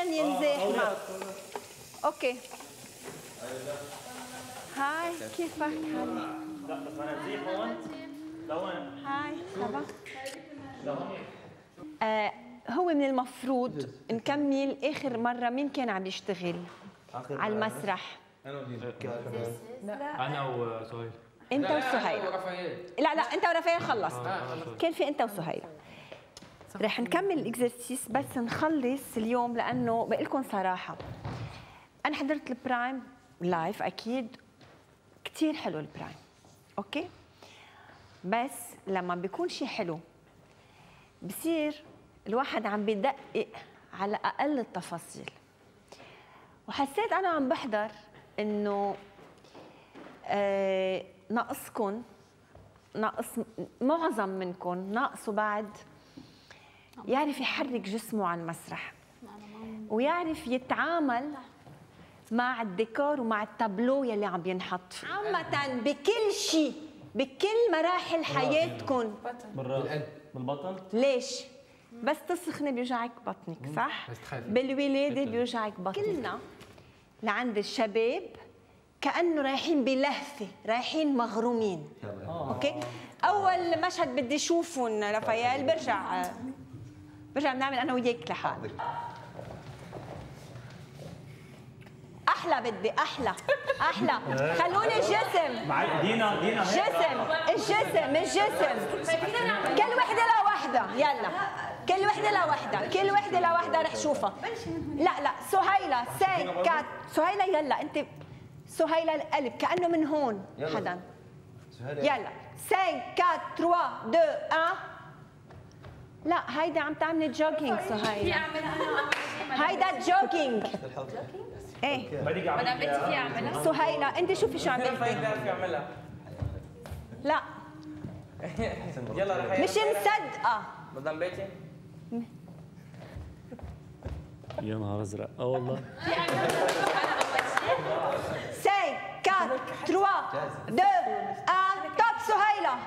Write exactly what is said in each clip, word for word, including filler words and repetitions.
مشان ينزاحمك. اوكي هاي كيفك حالك؟ لا بس انا نزيح هون لوين؟ هاي سافا؟ آه هو من المفروض نكمل اخر مره مين كان عم يشتغل على المسرح؟ انا وسهيل. انت وسهيل. لا لا انت ورفايل خلصت. كان في انت وسهيل. رح نكمل الاكزرسيس بس نخلص اليوم لانه بقول لكم صراحه انا حضرت البرايم لايف اكيد كثير حلو البرايم اوكي بس لما بيكون شيء حلو بصير الواحد عم بدقق على اقل التفاصيل وحسيت انا عم بحضر انه آه ناقصكم ناقص معظم منكم ناقصوا بعد يعرف يحرك جسمه على المسرح ويعرف يتعامل مع الديكور ومع التابلو يلي عم ينحط فيه عامة بكل شيء بكل مراحل حياتكم. بالراس بالبطن. ليش؟ بس تسخني بيوجعك بطنك صح؟ بالولادة بيوجعك بطنك. كلنا لعند الشباب كأنه رايحين بلهفة رايحين مغرومين. اوكي؟ أول مشهد بدي أشوفهم رافائيل برجع برجع بنعمل أنا وياك لحال. احلى بدي احلى احلى خلوني الجسم مع دينا دينا جسم الجسم الجسم كل وحده لوحده يلا كل وحده لوحده كل وحده لوحده رح شوفها. لا لا سهيله سين كات سهيله يلا انت سهيله القلب كانه من هون حدا يلا سين كات ثلاثة اثنين واحد. لا هيدا عم تعملي جوجينج سهيله هيدا جوجينج ايه مدام بنتي فيها اعملها سهيله انت شوفي شو عم في اعملها لا يلا رح مش مصدقه مدام بيتي يا نهار ازرق اه والله. سي كات ثلاثة اثنين واحد توب سهيله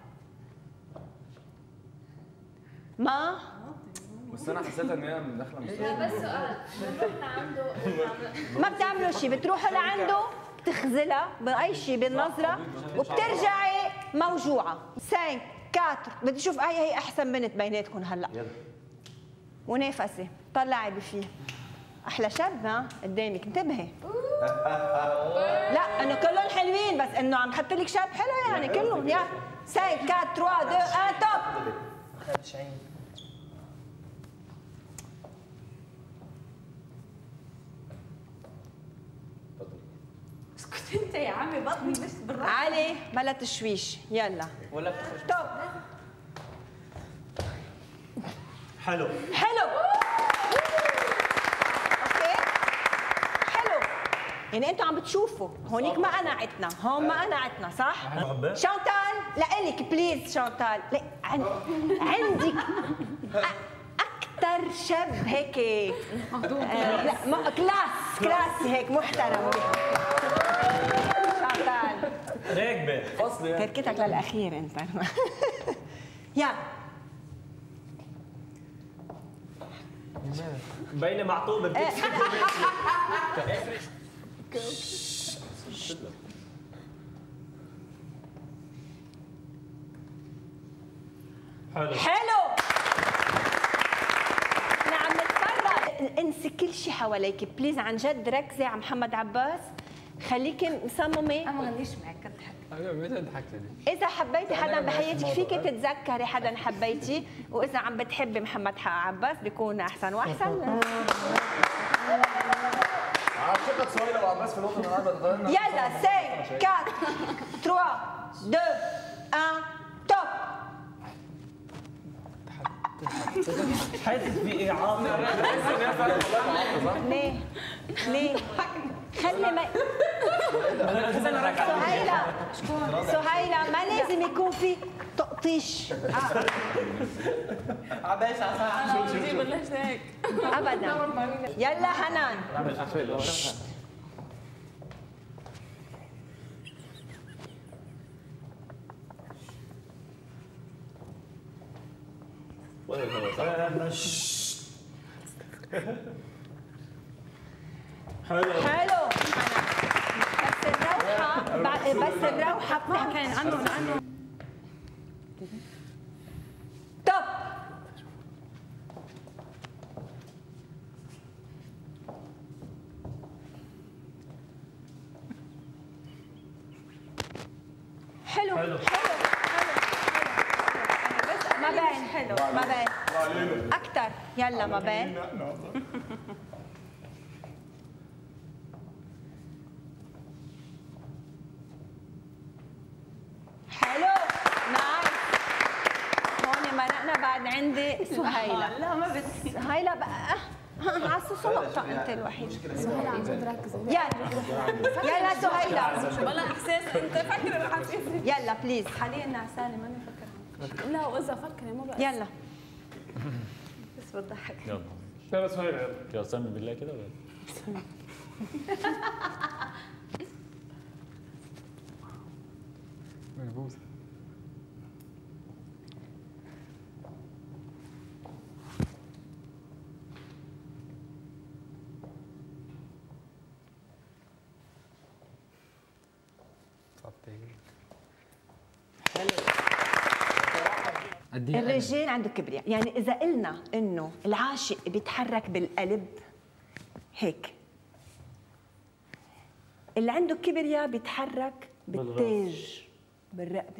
ما بس انا حسيتها ان هي داخله مستشفى. بس سؤال بنروح لعنده ما بتعملوا شيء بتروحوا لعنده بتخزلها باي شيء بالنظره وبترجعي موجوعه. سين كاتر بدي اشوف اي هي احسن بنت بيناتكم هلا ونافسه طلعي بفيه احلى شاب ها قدامك انتبهي. لا انه كلهم حلوين بس انه عم حط لك شاب حلو يعني كلهم يا سين كاتر ثلاثة اثنين واحد توب. اسكت انت يا عمي بطني مش بالراحه. علي بلا تشويش يلا ولا بتخرج توب. حلو حلو اوكي حلو يعني انتوا عم بتشوفوا هونيك ما قنعتنا هون ما قنعتنا صح؟ شانتال لإلك بليز شانتال عندك أكثر شاب هيك آه لا ما كلاس كلاس هيك محترم شانتال راكبه فصل يعني تركتك للأخير أنت يلا مبينه معطوبه بتكسب حلو حلو احنا عم نتفرج انسي كل شيء حواليك بليز عن جد ركزي على محمد عباس خليكي مصممه. انا ما غنيش معك كنت حكي ايوه متى ضحكتي؟ اذا حبيتي حدا بحياتك فيك تتذكري حدا حبيتي واذا عم بتحبي محمد عباس بيكون احسن واحسن. عاشقة سهيلة وعباس في الوطن العربي تغيرنا. يلا سي كات ثلاثة اثنين واحد توب. حاسس بايعاف. ليه؟ ليه؟ خلي ما سهيلة سهيلة ما لازم يكون في تقطيش عباس عسى انا بدي بلش هيك ابدا. يلا حنان حلو حلو. بس الروحه بعد- بس الروحه بتحكي عنه لانه توب. حلو حلو حلو بس ما باين. حلو ما باين اكثر. يلا ما باين. حلو نايس. هون مرقنا. بعد عندي سهيلة. لا ما بدي. سهيلة بقى على الصوص نقطة. انت الوحيد. سهيلة عن جد ركزي. يلا يلا سهيلة. والله احساس انت فكر الحساس. يلا بليز. حاليا نعسانه ماني مفكره. لا واذا فكري ما بقى. يلا بس بضحك. يلا يلا سهيلة يلا. يلا سمي بالله كده ولا ملبوسة. الرجال عنده كبرياء. يعني إذا قلنا إنه العاشق بيتحرك بالقلب هيك، اللي عنده كبرياء بيتحرك بالتاج بالرقبة.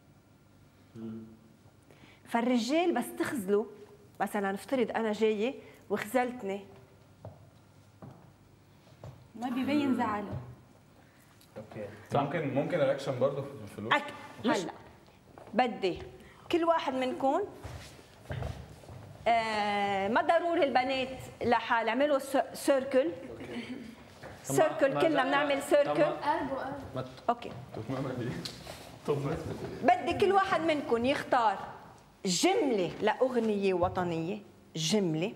فالرجال بس تخزله، مثلا نفترض أنا جاية وخزلتني، ما بيبين زعله. اوكي ممكن ممكن الاكشن برضه في الفلوس. أك... هلا بدي كل واحد منكم آه ما ضروري البنات لحال اعملوا سيركل. سيركل كلنا بنعمل سيركل. قلبه قلبه. اوكي بدي كل واحد منكم يختار جمله لاغنيه وطنيه، جمله،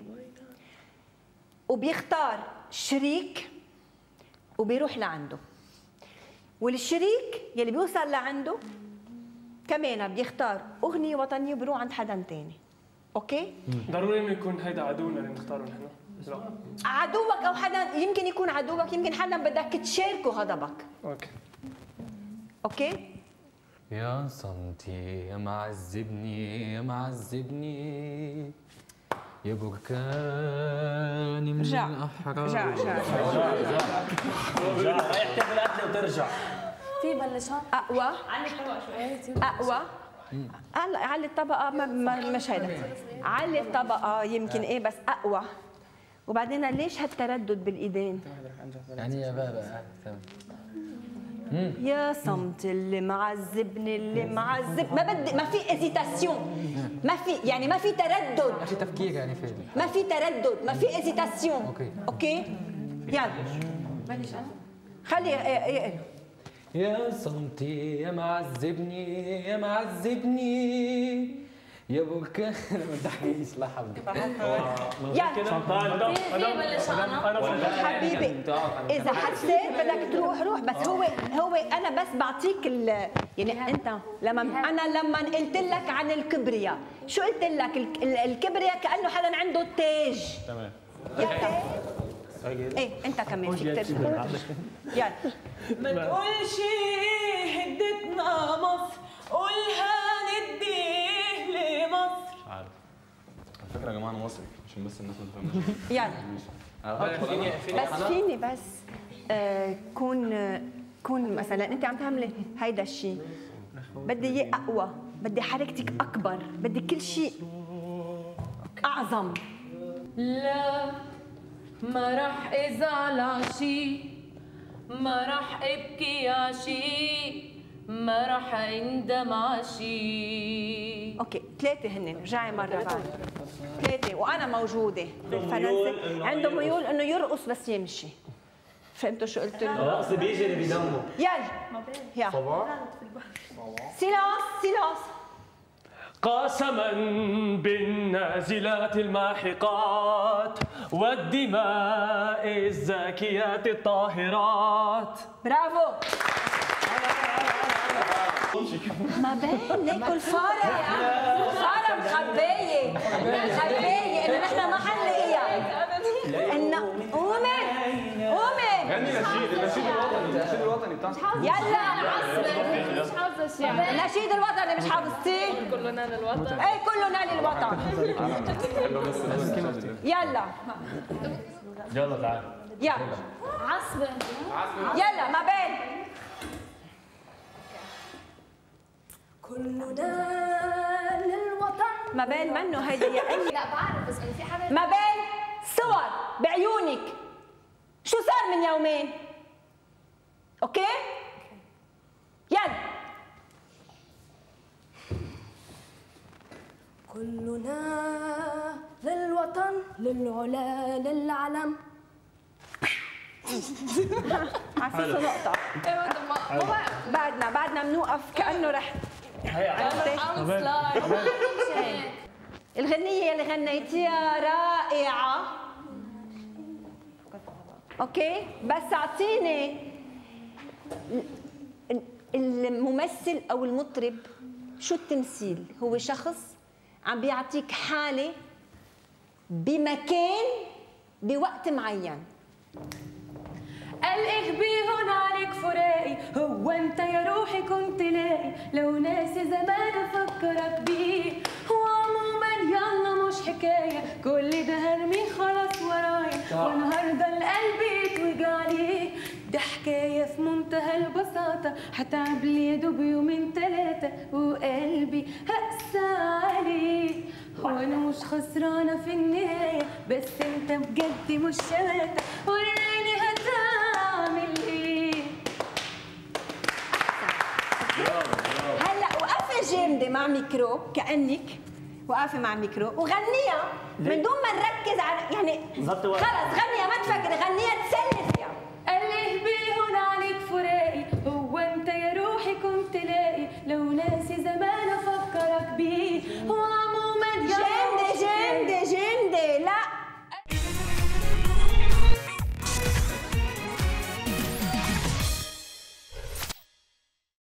وبيختار شريك وبيروح لعنده، والشريك يلي بيوصل لعنده كمان بيختار اغنيه وطنيه وبيروح عند حدا تاني. اوكي؟ ضروري انه يكون هيدا عدونا اللي نختاره نحن. لا عدوك او حدا، يمكن يكون عدوك، يمكن حدا بدك تشاركه غضبك. اوكي اوكي؟ يا صمتي يا معذبني يا معذبني يا بركاني من رجع الأحرار. رجع رجع رجع رايح تعمل قتله وترجع. في بلشان. اقوى علي الطبق شوي. اقوى. هلا علي الطبقه ما ما مش هيدا. علي الطبقه يمكن ايه بس اقوى. وبعدين ليش هالتردد بالايدين؟ يعني يا بابا تمام. يا صمت اللي معذبني اللي معذب. ما بدي، ما في ازيتاسيون، ما في يعني ما في تردد، ما في تفكير يعني في ما في تردد، ما في ازيتاسيون. اوكي اوكي يلا بلش انا. خلي يقل. يا صمتي يا معذبني يا معذبني يا بركان. انا ما بضحكيش لا حبيبي. يلا في في بلش انا. حبيبي اذا حسيت بدك تروح روح، بس هو هو انا بس بعطيك ال يعني انت لما انا لما قلت لك عن الكبرياء شو قلت لك؟ ال- الكبرياء كانه حدا عنده تاج. تمام يا ايه انت كمان فيك ترجع. يلا ما تقولش هدتنا مصر، قولها نديه لمصر. عارف على فكره يا جماعه انا مصري عشان بس الناس ما تفهمش. يلا بس فيني بس آه كون آه كون مثلا انت عم تعملي هيدا الشيء، بدي اياه اقوى، بدي حركتك اكبر، بدي كل شيء اعظم. لا ما راح ازعل عشي، ما راح ابكي عشي، ما راح اندم عشي. اوكي ثلاثة هن، رجعي مرة بعد. ثلاثة وأنا موجودة. الفرنسي عنده ميول إنه يرقص بس يمشي. فهمتوا شو قلت له؟ الرقص بيجري بدمه. يلا يلا سيلانس سيلانس. قسما بالنازلات الماحقات والدماء الزاكيات الطاهرات. برافو. ما بين ناكل فارة فارة مخبية مخبية إنه نحن ما حنلاقيها. إنه قومي قومي غني نشيد النشيد الوطني النشيد الوطني بتاع يلا مش حافظة شيء. النشيد الوطني مش حافظتيه؟ كلنا للوطن. ايه كلنا للوطن. يلا يلا تعال يلا عصبة. يلا ما بين كلنا للوطن. ما بين منه هيدا يا أمي. لا بعرف بس في حدا. ما بين صور بعيونك شو صار من يومين؟ اوكي؟ يلا كلنا للوطن للعلا للعلم. حسيته نقطة. بعدنا بعدنا بنوقف كأنه رح الغنية اللي غنيتيها رائعة. اوكي بس اعطيني الممثل او المطرب. شو التمثيل؟ هو شخص عم بيعطيك حالة بمكان بوقت معين. الإخبي هون عليك فراقي، هو انت يا روحي كنت لاقي، لو ناسي زمان افكرك بيه، وعموما يلا مش حكاية، كل ده هرمي خلاص ورايا، والنهارده القلب يتوجع عليه، ده حكاية في منتهى البساطة، هتعب لي يا دوب يومين تلاتة، وقلبي هقسى عليه، وانا مش خسرانة في النهاية، بس انت بجد مش شماتة، وريني هتعمل ايه. هلا وقفة جامدة مع ميكرو كأنك وقفة مع ميكرو وغنيها من دون ما نركز على يعني خلص غنيها ما تفكري غنيها تسلي فيها. اللي بيهون عليك فراقي، هو انت يا روحي كنت لاقي، لو ناس